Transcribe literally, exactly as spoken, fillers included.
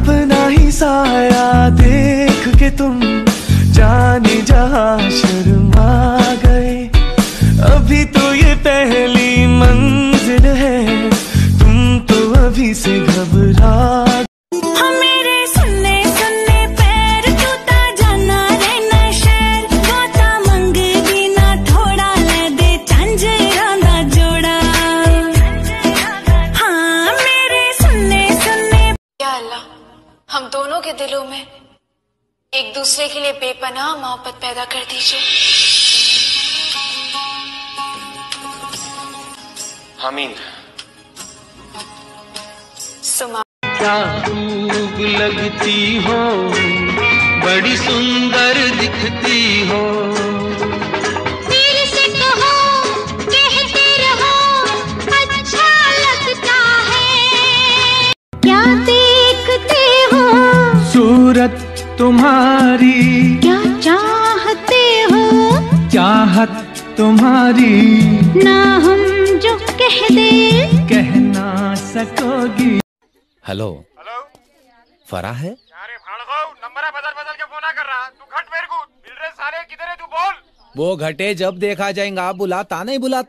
अपना ही साया देख के तुम जाने जहां शर्मा गए। अभी तो ये पहली मंजिल है, तुम तो अभी से घबरा। हम दोनों के दिलों में एक दूसरे के लिए बेपनाह मोहब्बत पैदा कर दीजिए। आमीन। सुमा क्या खूब लगती हो, बड़ी सुंदर दिखती हो। तेरे से कहो कहते रहो, अच्छा लगता है। क्या देखते हो सूरत तुम्हारी, क्या चाहते हो चाहत तुम्हारी, ना हम जो कह दे कह ना सकोगी। हेलो हेलो, फरा है? अरे भाड़गो, नंबर बदल बदल के फोन कर रहा। तू घट मेरे को मिल रहे साले, किधर है तू बोल। वो घटे जब देखा जाएगा, बुलाता नहीं बुलाता।